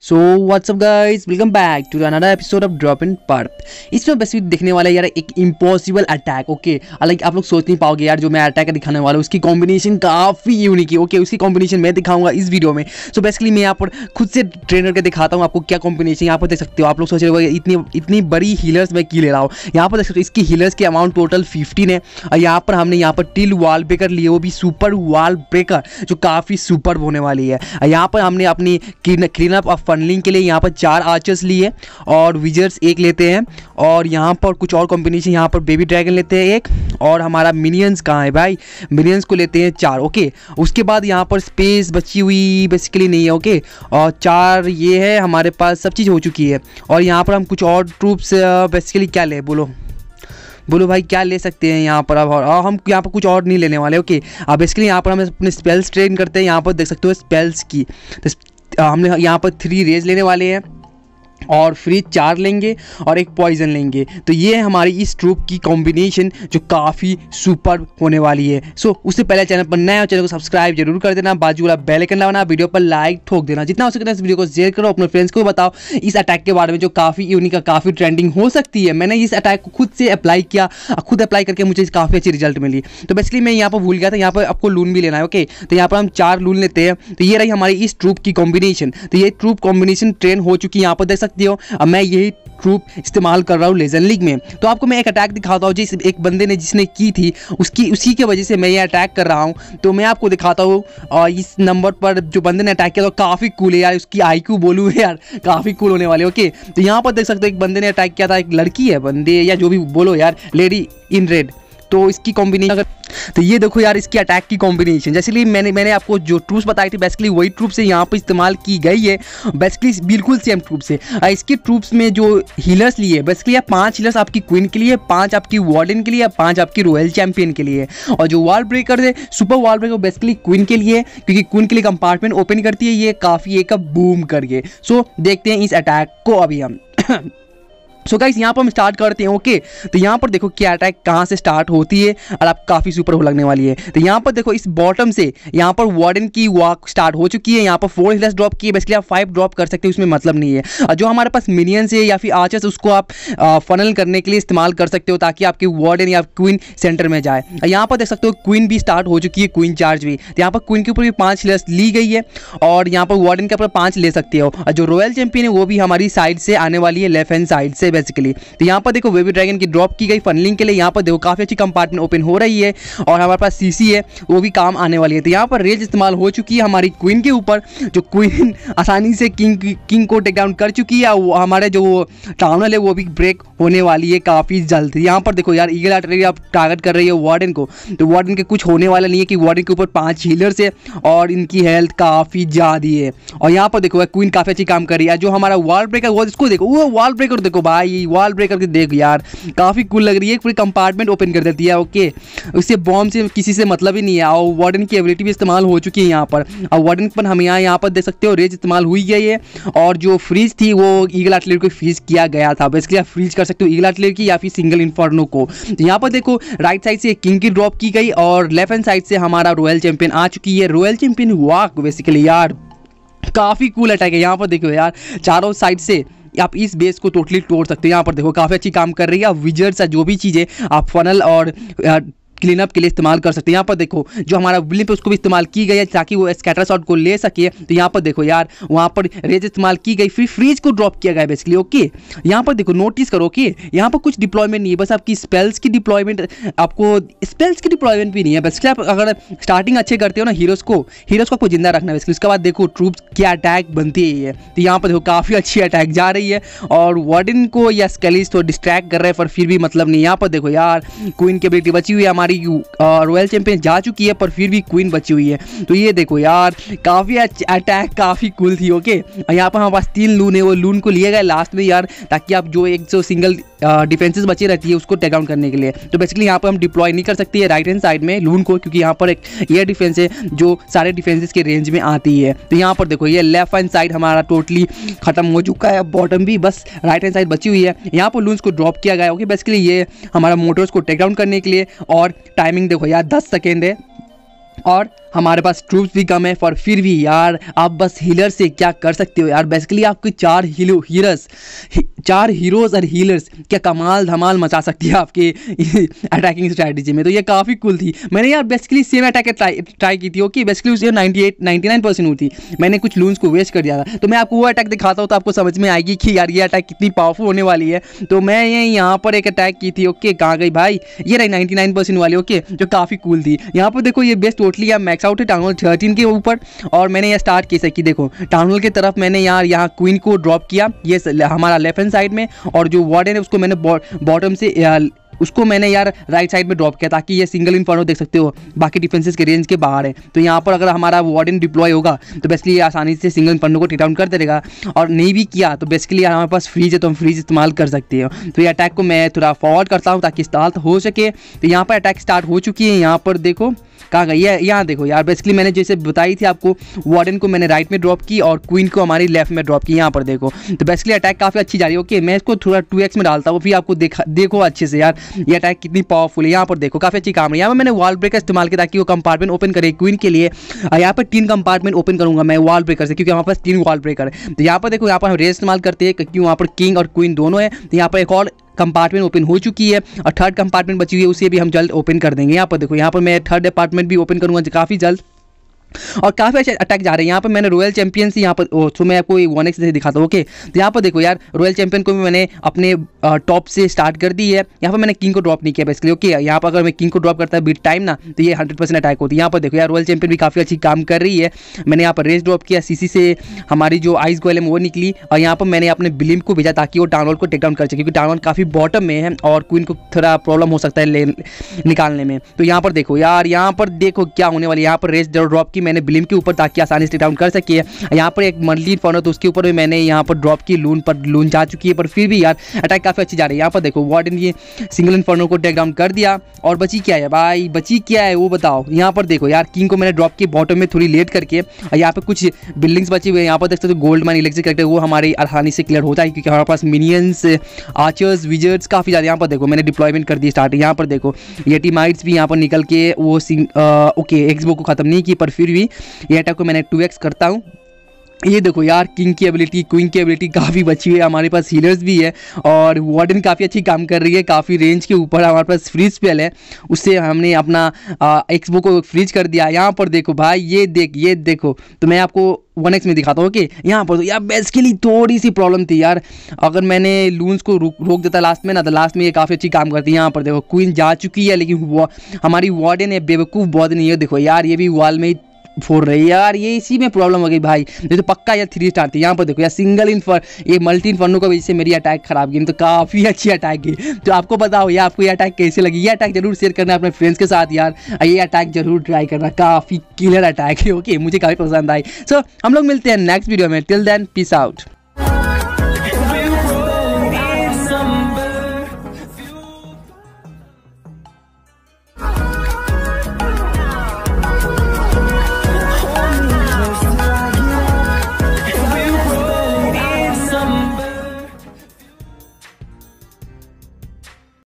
So whatsapp guys, welcome back to another episode of drop in purp. इसमें बस देखने वाला है यार एक इम्पॉसिबल अटैक। ओके, हालांकि आप लोग सोच नहीं पाओगे यार, जो मैं अटैक दिखाने वाला हूँ उसकी कॉम्बिनेशन काफ़ी यूनिक है। ओके, उसकी कॉम्बिनेशन मैं दिखाऊंगा इस वीडियो में। सो बेसिकली मैं यहाँ पर खुद से ट्रेन करके दिखाता हूँ आपको क्या कॉम्बिनेशन। यहाँ पर देख सकते हो, आप लोग सोच रहे हो इतनी बड़ी हीलर्स मैं की ले रहा हूँ। यहाँ पर देख सकते हो इसकी हीलर्स की अमाउंट टोटल 15 है। और यहाँ पर हमने यहाँ पर टिल वॉल ब्रेकर लिए, वो भी सुपर वॉल ब्रेकर जो काफ़ी सुपर होने वाली है। यहाँ पर हमने अपनी क्लीन अप ऑफ फनलिंग के लिए यहाँ पर 4 आर्चर्स लिए और विजर्स 1 लेते हैं। और यहाँ पर कुछ और कॉम्बिनेशन, यहाँ पर बेबी ड्रैगन लेते हैं 1 और हमारा मिनियंस कहाँ है भाई, मिनियंस को लेते हैं 4। ओके, उसके बाद यहाँ पर स्पेस बची हुई बेसिकली नहीं है। ओके, और 4 ये है हमारे पास, सब चीज़ हो चुकी है। और यहाँ पर हम कुछ और ट्रूप्स बेसिकली क्या ले, बोलो भाई क्या ले सकते हैं यहाँ पर अब। और हम यहाँ पर कुछ और नहीं लेने वाले। ओके, अब बेसिकली यहाँ पर हम अपने स्पेल्स ट्रेन करते हैं। यहाँ पर देख सकते हो स्पेल्स की, तो हमने यहाँ पर 3 रेज लेने वाले हैं और फ्रीज 4 लेंगे और 1 पॉइजन लेंगे। तो ये है हमारी इस ट्रूप की कॉम्बिनेशन जो काफ़ी सुपर होने वाली है। सो उससे पहले चैनल पर नया हो, चैनल को सब्सक्राइब जरूर कर देना, बाजू वाला बेल आइकन दबाना, वीडियो पर लाइक ठोक देना, जितना हो सके इस वीडियो को शेयर करो, अपने फ्रेंड्स को बताओ इस अटैक के बारे में जो काफ़ी यूनिक, काफ़ी ट्रेंडिंग हो सकती है। मैंने इस अटैक को खुद से अप्लाई किया, खुद अप्लाई करके मुझे काफ़ी अच्छी रिजल्ट मिली। तो बेसिकली मैं यहाँ पर भूल गया था, यहाँ पर आपको लून भी लेना है। ओके, तो यहाँ पर हम 4 लून लेते हैं। तो ये रही हमारी इस ट्रूप की कॉम्बिनेशन। तो ये ट्रूप कॉम्बिनेशन ट्रेन हो चुकी है, यहाँ पर देख सकते हो। अब मैं यही ट्रूप इस्तेमाल कर रहा हूँ लेजेंड लीग में। तो आपको मैं एक अटैक दिखाता हूँ जिस एक बंदे ने जिसने की थी, उसी की वजह से मैं ये अटैक कर रहा हूँ। तो मैं आपको दिखाता हूँ और इस नंबर पर जो बंदे ने अटैक किया तो काफ़ी कूल है यार, उसकी आईक्यू बोलूँ यार काफ़ी कूल होने वाली है। ओके, तो यहाँ पर देख सकते हो एक बंदे ने अटैक किया था, एक लड़की है बंदे या जो भी बोलो यार, लेडी इन रेड। तो इसकी कॉम्बिनेशन अगर, तो ये देखो यार इसकी अटैक की कॉम्बिनेशन, जैसे मैंने आपको जो ट्रूप्स बताई थी बेसिकली वही ट्रूप्स से यहाँ पर इस्तेमाल की गई है, बेसिकली बिल्कुल सेम ट्रूप से। इसकी ट्रूप्स में जो हीलर्स लिए बेसिकली 5 हीलर्स आपकी क्वीन के लिए, 5 आपकी वार्डन के लिए, 5 आपकी रॉयल चैंपियन के लिए। और जो वॉल ब्रेकर है, super wall breaker basically queen के लिए, क्योंकि क्वीन के लिए कंपार्टमेंट ओपन करती है ये काफ़ी एक बूम करके। सो देखते हैं इस अटैक को अभी हम। सो गाइस यहाँ पर हम स्टार्ट करते हैं। ओके, तो यहाँ पर देखो क्या अटैक कहाँ से स्टार्ट होती है और आप काफ़ी सुपर हो लगने वाली है। तो यहाँ पर देखो इस बॉटम से यहाँ पर वार्डन की वॉक स्टार्ट हो चुकी है। यहाँ पर 4 हीलर्स ड्रॉप किए, बेसिकली आप 5 ड्रॉप कर सकते हो, उसमें मतलब नहीं है। और जो हमारे पास मिनियंस है या फिर आर्चर्स, उसको आप फनल करने के लिए इस्तेमाल कर सकते हो ताकि आपकी वार्डन या क्वीन सेंटर में जाए। यहाँ पर देख सकते हो क्वीन भी स्टार्ट हो चुकी है, क्वीन चार्ज भी। तो यहाँ पर क्वीन के ऊपर भी 5 हीलर्स ली गई है और यहाँ पर वार्डन के ऊपर 5 ले सकते हो। और जो रॉयल चैंपियन है वो भी हमारी साइड से आने वाली है, लेफ्ट हैंड साइड से बेसिकली। तो यहाँ पर देखो बेबी ड्रैगन की ड्रॉप की गई फनलिंग के लिए। यहाँ पर देखो काफ़ी अच्छी कंपार्टमेंट ओपन हो रही है और हमारे पास सीसी है, वो भी काम आने वाली है। तो यहाँ पर रेज इस्तेमाल हो चुकी है हमारी क्वीन के ऊपर, जो क्वीन आसानी से किंग को टेक डाउन कर चुकी है। हमारे जो टाउनल है वो भी ब्रेक होने वाली है काफ़ी जल्द। यहाँ पर देखो यार ईगल आर्टिलरी आप टारगेट कर रही है वार्डन को, तो वार्डन के कुछ होने वाला नहीं है कि वार्डन के ऊपर 5 हीलर्स है और इनकी हेल्थ काफ़ी ज़्यादा है। और यहाँ पर देखो क्वीन काफ़ी अच्छी काम कर रही है। जो हमारा वॉल ब्रेकर वो इसको देखो, वो वॉल ब्रेकर देखो भाई, वॉल ब्रेकर के देख यार काफ़ी कूल लग रही है, पूरी कंपार्टमेंट ओपन कर देती है। ओके, उससे बॉम्ब से किसी से मतलब ही नहीं है। और वार्डन की एबिलिटी भी इस्तेमाल हो चुकी है यहाँ पर। और वार्डन पर हम यहाँ पर देख सकते हो रेज इस्तेमाल हुई गई है। और जो फ्रीज थी वो ईगल आर्टिलरी को फ्रीज किया गया था, बेसिकली आप फ्रीज कर सकते हो ईगल आर्टिलरी की या फिर सिंगल इन्फर्नो को। तो यहाँ पर देखो राइट साइड से किंग की ड्रॉप की गई और लेफ्ट हैंड साइड से हमारा रॉयल चैंपियन आ चुकी है। रॉयल चैंपियन वॉक बेसिकली यार काफ़ी कूल अटैक है। यहाँ पर देखो यार चारों साइड से आप इस बेस को टोटली तोड़ सकते हैं। यहाँ पर देखो काफ़ी अच्छी काम कर रही है। विजर्स जो भी चीज़ें आप फनल और क्लीन अप के लिए इस्तेमाल कर सकते हैं। यहाँ पर देखो जो हमारा विलिम पे उसको भी इस्तेमाल की गई है ताकि वो स्कैटर शॉट को ले सके। तो यहाँ पर देखो यार वहाँ पर रेज इस्तेमाल की गई, फिर फ्रीज को ड्रॉप किया गया बेसिकली। ओके, यहाँ पर देखो नोटिस करो कि यहाँ पर कुछ डिप्लॉयमेंट नहीं है, बस आपकी स्पेल्स की डिप्लॉयमेंट, आपको स्पेल्स की डिप्लॉयमेंट भी नहीं है। बेसिकली आप अगर स्टार्टिंग अच्छे करते हो ना हीरोज़ को आपको जिंदा रखना है बेसिकली। उसके बाद देखो ट्रूप्स क्या अटैक बनती है। तो यहाँ पर देखो काफ़ी अच्छी अटैक जा रही है और वार्डन को या स्केलिस तो डिस्ट्रैक्ट कर रहे हैं, पर फिर भी मतलब नहीं। यहाँ पर देखो यार क्वीन की एबिलिटी बची हुई है हमारी, रॉयल चैंपियन जा चुकी है पर फिर भी क्वीन बची हुई है। तो ये देखो यार काफ़ी अटैक काफ़ी कूल थी। ओके, यहाँ पर हमारे पास 3 लून है, वो लून को लिए गए लास्ट में यार ताकि आप जो एक जो सिंगल डिफेंसेस बची रहती है उसको टेक डाउन करने के लिए। तो बेसिकली यहाँ पर हम डिप्लॉय नहीं कर सकते है राइट हैंड साइड में लून को, क्योंकि यहाँ पर एक एयर डिफेंस है जो सारे डिफेंसेस के रेंज में आती है। तो यहाँ पर देखो ये लेफ्ट हैंड साइड हमारा टोटली खत्म हो चुका है, बॉटम भी बस राइट हैंड साइड बची हुई है। यहाँ पर लून्स को ड्रॉप किया गया। ओके, बेसिकली ये हमारा मोटर्स को टेक डाउन करने के लिए। और टाइमिंग देखो यार 10 सेकेंड है और हमारे पास ट्रूप्स भी कम है, पर फिर भी यार आप बस हीलर से क्या कर सकते हो यार। बेसिकली आपके 4 हीरोज और हीलर्स क्या कमाल धमाल मचा सकती है आपके अटैकिंग स्ट्रैटेजी में। तो ये काफ़ी कूल थी। मैंने यार बेसिकली सेम अटैक ट्राई की थी। ओके, बेसिकली उससे 99% हुई थी। मैंने कुछ लून्स को वेस्ट कर दिया था। तो मैं आपको वो अटैक दिखाता हूँ तो आपको समझ में आएगी कि यार ये अटैक कितनी पावरफुल होने वाली है। तो मैं यहाँ पर एक अटैक की थी। ओके, कहाँ गई भाई, ये रही 99% वाली। ओके, जो काफ़ी कूल थी। यहाँ पर देखो ये बेस्ट टोटली यार मैक्स आउट है टाउन हॉल 13 के ऊपर। और मैंने यह स्टार्ट कैसे की, देखो टाउन हॉल की तरफ मैंने यार यहाँ क्वीन को ड्रॉप किया, ये हमारा लेफ्ट हैंड साइड में, और जो वार्डन है उसको मैंने बॉटम से उसको मैंने यार राइट साइड में ड्रॉप किया ताकि ये सिंगल इन्फर्नो देख सकते हो बाकी डिफेंसेस के रेंज के बाहर है। तो यहाँ पर अगर हमारा वार्डन डिप्लॉय होगा तो बेसिकली ये आसानी से सिंगल इन्फर्नो को टेक डाउन कर देगा। और नहीं भी किया तो बेसिकली हमारे पास फ्रीज है तो हम फ्रीज इस्तेमाल कर सकते हो। तो ये अटैक को मैं थोड़ा फॉरवर्ड करता हूँ ताकि स्टार्ट हो सके। तो यहाँ पर अटैक स्टार्ट हो चुकी है। यहाँ पर देखो कहाँ गई है, यहाँ देखो यार बेसिकली मैंने जैसे बताई थी आपको, वार्डन को मैंने राइट में ड्रॉप की और क्वीन को हमारी लेफ्ट में ड्रॉप की। यहाँ पर देखो तो बेसिकली अटैक काफ़ी अच्छी जा रही है। ओके, मैं इसको थोड़ा 2x में डालता हूँ फिर आपको देखो अच्छे से यार ये अटैक कितनी पावरफुल है। यहाँ पर देखो काफ़ी अच्छी काम है। यहाँ पर मैंने वॉल ब्रेकर इस्तेमाल किया ताकि वो कंपार्टमेंट ओपन करे क्वीन के लिए। यहाँ पर 3 कंपार्टमेंट ओपन करूँगा मैं वॉल ब्रेकर से, क्योंकि हमारे पास 3 वॉल ब्रेकर है। तो यहाँ पर देखो यहाँ पर हम रेस इस्तेमाल करते हैं क्योंकि वहाँ पर किंग और क्वीन दोनों है। तो यहाँ पर एक और कंपार्टमेंट ओपन हो चुकी है और थर्ड कंपार्टमेंट बची हुई है, उसे भी हम जल्द ओपन कर देंगे। यहाँ पर देखो यहाँ पर मैं थर्ड अपार्टमेंट भी ओपन करूँगा काफ़ी जल्द। और काफ़ी अच्छे अटैक जा रहे हैं। यहाँ पर मैंने रॉयल चैंपियन से यहाँ पर तो मैं आपको 1x से दिखाता हूँ। ओके, तो यहाँ पर देखो यार रॉयल चैंपियन को भी मैंने अपने टॉप से स्टार्ट कर दी है। यहाँ पर मैंने किंग को ड्रॉप नहीं किया बेसिकली। ओके, यहाँ पर अगर मैं किंग को ड्रॉप करता है बीट टाइम ना तो ये 100% अटैक होती है। यहाँ पर देखो यार रॉयल चैंपियन भी काफ़ी अच्छी काम कर रही है। मैंने यहाँ पर रेस ड्रॉप किया, सीसी से हमारी जो आइस गोलेम वो निकली, और यहाँ पर मैंने अपने बिलिम को भेजा ताकि वो टाउन हॉल को टेक डाउन कर सके, क्योंकि टाउन हॉल काफ़ी बॉटम में है और क्वीन को थोड़ा प्रॉब्लम हो सकता है निकालने में। तो यहाँ पर देखो यार, यहाँ पर देखो क्या होने वाली है। यहाँ पर रेस ड्रॉप की मैंने बिलिम के ऊपर ताकि आसानी से टेक डाउन कर सके। यहाँ पर एक मंडली इन्फर्नो तो उसके ऊपर भी मैंने यहाँ पर ड्रॉप की, लून जा चुकी है, पर फिर भी यार अटैक काफ़ी अच्छी जा रही है। यहाँ पर देखो वार्डन ये सिंगल इन्फर्नो को टेक डाउन कर दिया। और बची क्या है भाई, बची क्या है वो बताओ। यहाँ पर देखो यार किंग को मैंने ड्रॉप किया बॉटम में थोड़ी लेट करके, और यहाँ पर कुछ बिल्डिंग्स बची हुई है। यहाँ पर देख सकते हो गोल्ड माइन इलेक्ट्रिक करके वो हमारी आसानी से क्लियर होता है, क्योंकि हमारे पास मिनियंस, आर्चर्स, विजर्ड्स काफ़ी ज़्यादा। यहाँ पर देखो मैंने डिप्लॉयमेंट कर दी स्टार्ट। यहाँ पर देखो ये टीमाइट्स भी यहाँ पर निकल के वो ओके एक्सबो को ख़त्म नहीं की, पर फिर भी ये अटैक को मैंने 2x करता हूँ। ये देखो यार किंग की एबिलिटी, क्वीन की एबिलिटी काफ़ी बची हुई है। हमारे पास हीलर्स भी है और वार्डन काफ़ी अच्छी काम कर रही है, काफ़ी रेंज के ऊपर। हमारे पास फ्रीज स्पेल है, उससे हमने अपना एक्सबो को फ्रीज कर दिया। यहाँ पर देखो भाई ये देखो। तो मैं आपको 1x में दिखाता हूँ। ओके, यहाँ पर तो यार बेसिकली थोड़ी सी प्रॉब्लम थी यार, अगर मैंने लून्स को रोक देता लास्ट में ना तो लास्ट में ये काफ़ी अच्छी काम करती है। यहाँ पर देखो क्वीन जा चुकी है, लेकिन हमारी वार्डन है बेवकूफ़ बहुत नहीं है। देखो यार ये भी वॉल में फोड़ रही है यार, ये इसी में प्रॉब्लम हो गई भाई। ये तो पक्का यार 3 स्टार थी। यहाँ पर देखो यार सिंगल ये मल्टी इन्फर्नो की वजह से मेरी अटैक खराब गई, तो काफ़ी अच्छी अटैक की। तो आपको बताओ यार आपको ये अटैक कैसे लगी। ये अटैक जरूर शेयर करना अपने फ्रेंड्स के साथ यार, ये अटैक जरूर ट्राई करना, काफ़ी किलर अटैक है। ओके, मुझे काफ़ी पसंद आई। सो हम लोग मिलते हैं नेक्स्ट वीडियो में। Till then peace out.